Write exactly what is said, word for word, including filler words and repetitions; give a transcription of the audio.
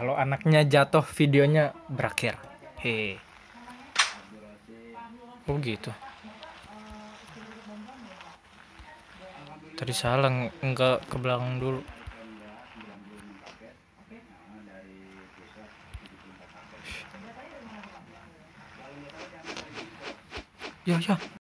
Kalau anaknya jatuh videonya berakhir. He. Oh gitu. Tadi salah, enggak ke belakang dulu. Ya ya.